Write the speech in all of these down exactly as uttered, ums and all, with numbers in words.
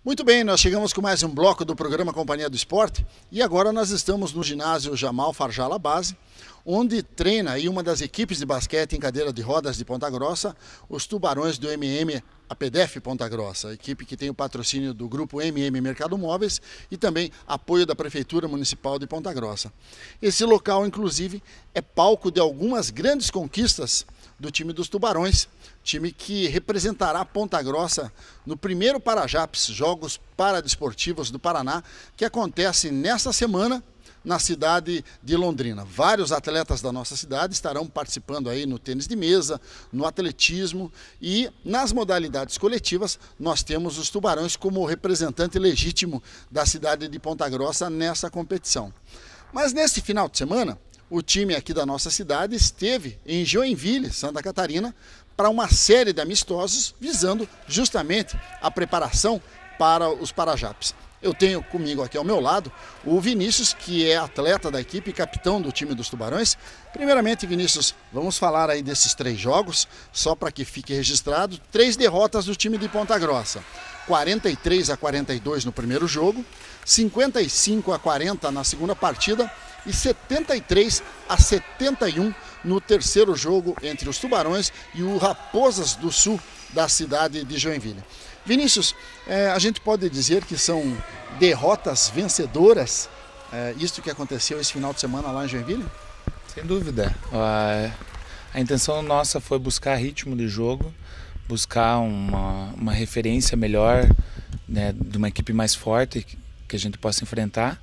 Muito bem, nós chegamos com mais um bloco do programa Companhia do Esporte e agora nós estamos no ginásio Jamal Farjala Base, onde treina aí uma das equipes de basquete em cadeira de rodas de Ponta Grossa, os Tubarões do M M A P D F Ponta Grossa, a equipe que tem o patrocínio do grupo M M Mercado Móveis e também apoio da Prefeitura Municipal de Ponta Grossa. Esse local, inclusive, é palco de algumas grandes conquistas do time dos Tubarões, time que representará Ponta Grossa no primeiro Parajaps, Jogos Paradesportivos do Paraná, que acontece nesta semana na cidade de Londrina. Vários atletas da nossa cidade estarão participando aí no tênis de mesa, no atletismo e nas modalidades coletivas nós temos os Tubarões como representante legítimo da cidade de Ponta Grossa nessa competição. Mas nesse final de semana, o time aqui da nossa cidade esteve em Joinville, Santa Catarina, para uma série de amistosos visando justamente a preparação para os Parajaps. Eu tenho comigo aqui ao meu lado o Vinícius, que é atleta da equipe e capitão do time dos Tubarões. Primeiramente, Vinícius, vamos falar aí desses três jogos, só para que fique registrado. Três derrotas do time de Ponta Grossa. quarenta e três a quarenta e dois no primeiro jogo, cinquenta e cinco a quarenta na segunda partida e setenta e três a setenta e um no terceiro jogo entre os Tubarões e o Raposas do Sul da cidade de Joinville. Vinícius, é, a gente pode dizer que são derrotas vencedoras, é, isto que aconteceu esse final de semana lá em Joinville? Sem dúvida. A, a intenção nossa foi buscar ritmo de jogo, buscar uma, uma referência melhor, né, de uma equipe mais forte que a gente possa enfrentar.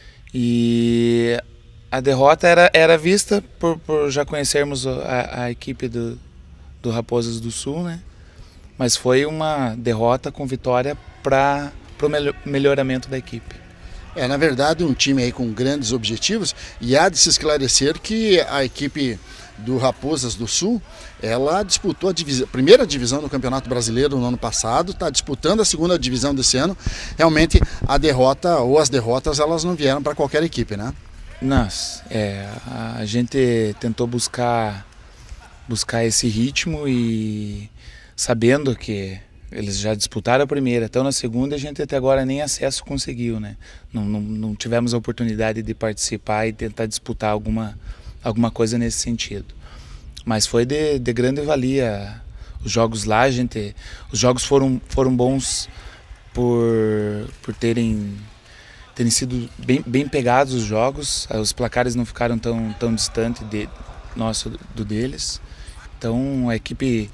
E a derrota era, era vista por, por já conhecermos a, a equipe do, do Raposas do Sul, né? Mas foi uma derrota com vitória para o melhoramento da equipe. É, na verdade, um time aí com grandes objetivos, e há de se esclarecer que a equipe do Raposas do Sul, ela disputou a, divisa, a primeira divisão do Campeonato Brasileiro no ano passado, está disputando a segunda divisão desse ano. Realmente a derrota ou as derrotas elas não vieram para qualquer equipe, né? Nossa, é, a gente tentou buscar, buscar esse ritmo e sabendo que eles já disputaram a primeira, então na segunda a gente até agora nem acesso conseguiu, né? Não, não, não tivemos a oportunidade de participar e tentar disputar alguma, alguma coisa nesse sentido. Mas foi de, de grande valia os jogos lá, a gente, os jogos foram, foram bons por, por terem, terem sido bem, bem pegados os jogos, os placares não ficaram tão, tão distantes de, nosso, do deles, então a equipe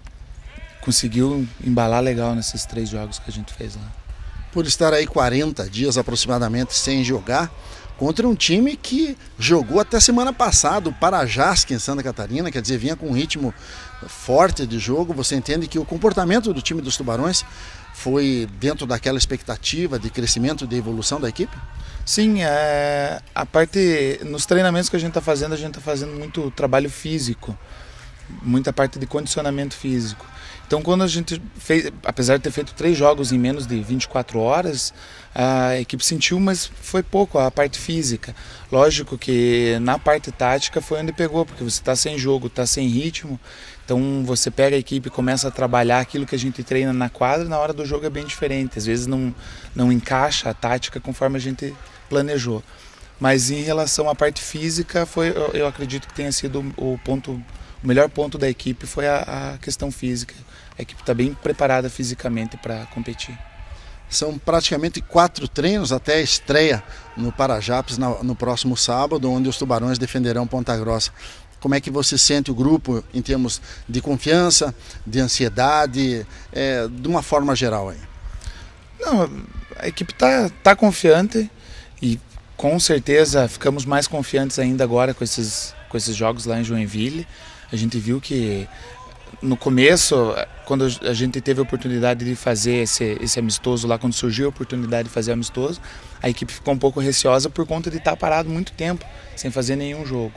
conseguiu embalar legal nesses três jogos que a gente fez lá. Por estar aí quarenta dias aproximadamente sem jogar, contra um time que jogou até semana passada, o Parajasque em Santa Catarina, quer dizer, vinha com um ritmo forte de jogo. Você entende que o comportamento do time dos Tubarões foi dentro daquela expectativa de crescimento, de evolução da equipe? Sim, é, a parte, nos treinamentos que a gente está fazendo, a gente está fazendo muito trabalho físico, muita parte de condicionamento físico. Então quando a gente fez, apesar de ter feito três jogos em menos de vinte e quatro horas, a equipe sentiu, mas foi pouco, a parte física. Lógico que na parte tática foi onde pegou, porque você está sem jogo, está sem ritmo, então você pega a equipe e começa a trabalhar aquilo que a gente treina na quadra, na hora do jogo é bem diferente, às vezes não, não encaixa a tática conforme a gente planejou. Mas em relação à parte física, foi, eu, eu acredito que tenha sido o ponto, o melhor ponto da equipe foi a, a questão física. A equipe está bem preparada fisicamente para competir. São praticamente quatro treinos até a estreia no Parajaps no, no próximo sábado, onde os Tubarões defenderão Ponta Grossa. Como é que você sente o grupo em termos de confiança, de ansiedade, é, de uma forma geral aí? Não, a equipe está tá confiante e com certeza ficamos mais confiantes ainda agora com esses, com esses jogos lá em Joinville. A gente viu que no começo, quando a gente teve a oportunidade de fazer esse, esse amistoso lá, quando surgiu a oportunidade de fazer amistoso, a equipe ficou um pouco receosa por conta de estar parado muito tempo, sem fazer nenhum jogo.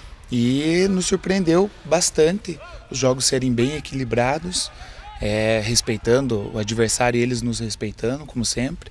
E nos surpreendeu bastante os jogos serem bem equilibrados, é, respeitando o adversário e eles nos respeitando, como sempre.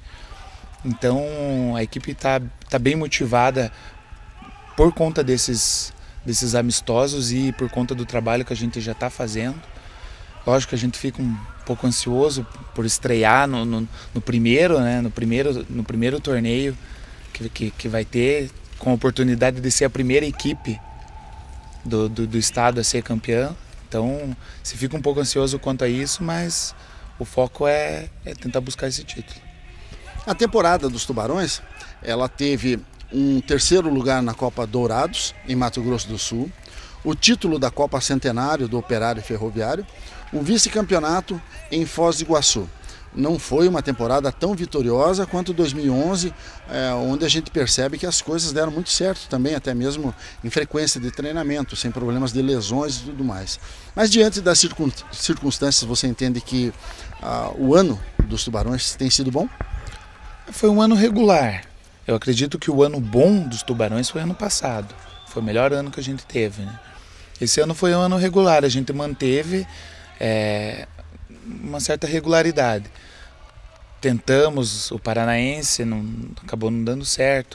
Então a equipe está tá bem motivada por conta desses desses amistosos e por conta do trabalho que a gente já está fazendo. Lógico que a gente fica um, um pouco ansioso por estrear no, no, no primeiro, né, no primeiro, no primeiro torneio que, que, que vai ter, com a oportunidade de ser a primeira equipe do, do, do estado a ser campeã. Então, se fica um pouco ansioso quanto a isso, mas o foco é, é tentar buscar esse título. A temporada dos Tubarões, ela teve um terceiro lugar na Copa Dourados, em Mato Grosso do Sul, o título da Copa Centenário do Operário Ferroviário, o vice-campeonato em Foz do Iguaçu. Não foi uma temporada tão vitoriosa quanto dois mil e onze, é, onde a gente percebe que as coisas deram muito certo também, até mesmo em frequência de treinamento, sem problemas de lesões e tudo mais. Mas diante das circunstâncias, você entende que ah, o ano dos Tubarões tem sido bom? Foi um ano regular. Eu acredito que o ano bom dos Tubarões foi ano passado. Foi o melhor ano que a gente teve, né? Esse ano foi um ano regular, a gente manteve é, uma certa regularidade. Tentamos o Paranaense, não, acabou não dando certo.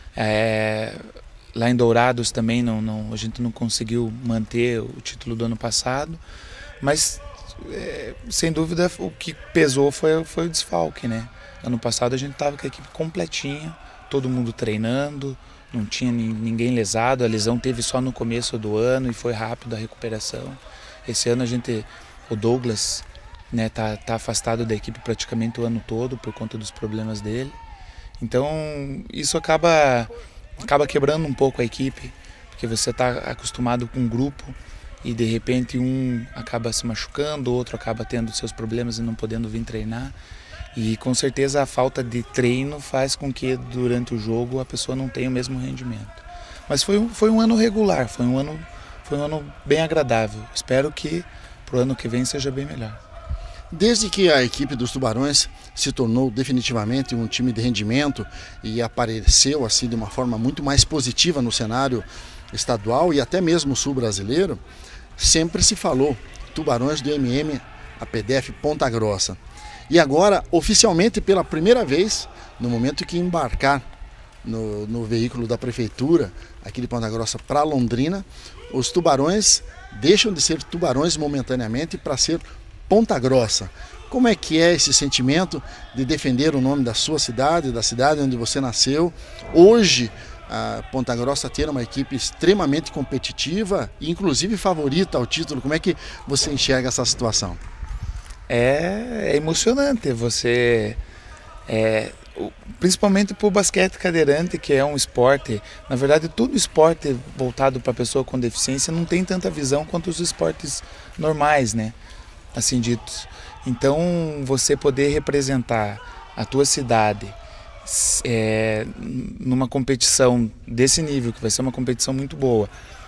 É, lá em Dourados também não, não, a gente não conseguiu manter o título do ano passado, mas é, sem dúvida o que pesou foi, foi o desfalque, né? Ano passado a gente estava com a equipe completinha, todo mundo treinando, não tinha ninguém lesado, a lesão teve só no começo do ano e foi rápido a recuperação. Esse ano a gente, o Douglas, né, tá, tá afastado da equipe praticamente o ano todo por conta dos problemas dele. Então isso acaba, acaba quebrando um pouco a equipe, porque você está acostumado com um grupo e de repente um acaba se machucando, o outro acaba tendo seus problemas e não podendo vir treinar. E com certeza a falta de treino faz com que durante o jogo a pessoa não tenha o mesmo rendimento. Mas foi, foi um ano regular, foi um ano, foi um ano bem agradável. Espero que para o ano que vem seja bem melhor. Desde que a equipe dos Tubarões se tornou definitivamente um time de rendimento e apareceu assim de uma forma muito mais positiva no cenário estadual e até mesmo sul-brasileiro, sempre se falou Tubarões do M M A P D F Ponta Grossa. E agora, oficialmente, pela primeira vez, no momento que embarcar no, no veículo da prefeitura, aqui de Ponta Grossa para Londrina, os Tubarões deixam de ser Tubarões momentaneamente para ser Ponta Grossa. Como é que é esse sentimento de defender o nome da sua cidade, da cidade onde você nasceu? Hoje, a Ponta Grossa ter uma equipe extremamente competitiva e inclusive favorita ao título. Como é que você enxerga essa situação? É, é emocionante, você, é, principalmente para o basquete cadeirante, que é um esporte, na verdade todo esporte voltado para a pessoa com deficiência não tem tanta visão quanto os esportes normais, né, assim ditos. Então você poder representar a tua cidade é, numa competição desse nível, que vai ser uma competição muito boa,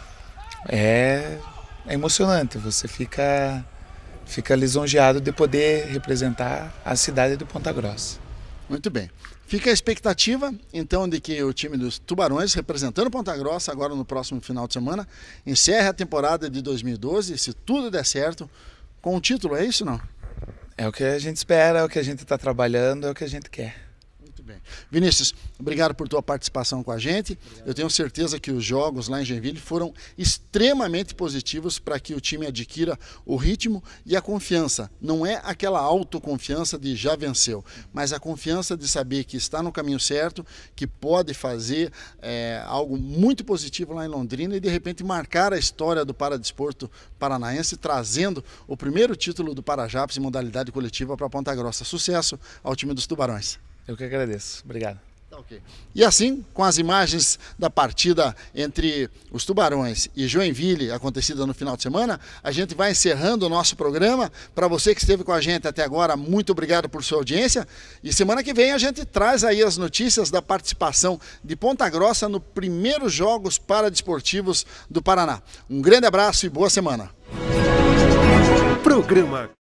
é, é emocionante, você fica... Fica lisonjeado de poder representar a cidade de Ponta Grossa. Muito bem. Fica a expectativa, então, de que o time dos Tubarões, representando Ponta Grossa, agora no próximo final de semana, encerre a temporada de dois mil e doze, se tudo der certo, com o título, é isso ou não? É o que a gente espera, é o que a gente está trabalhando, é o que a gente quer. Muito bem. Vinícius, obrigado por tua participação com a gente. Obrigado. Eu tenho certeza que os jogos lá em Joinville foram extremamente positivos para que o time adquira o ritmo e a confiança. Não é aquela autoconfiança de já venceu, mas a confiança de saber que está no caminho certo, que pode fazer é, algo muito positivo lá em Londrina e de repente marcar a história do paradesporto paranaense, trazendo o primeiro título do Parajaps em modalidade coletiva para Ponta Grossa. Sucesso ao time dos Tubarões. Eu que agradeço. Obrigado. Tá, okay. E assim, com as imagens da partida entre os Tubarões e Joinville, acontecida no final de semana, a gente vai encerrando o nosso programa. Para você que esteve com a gente até agora, muito obrigado por sua audiência. E semana que vem a gente traz aí as notícias da participação de Ponta Grossa no primeiros Jogos Paradesportivos do Paraná. Um grande abraço e boa semana. Programa